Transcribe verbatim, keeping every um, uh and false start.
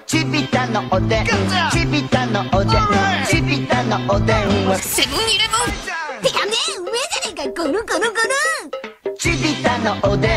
チビタのおでん、チビタのおでん、チビタのおでんはセブンイレブン。 てかね、うめえじゃねえか、ゴロゴロゴロ。 チビタのおで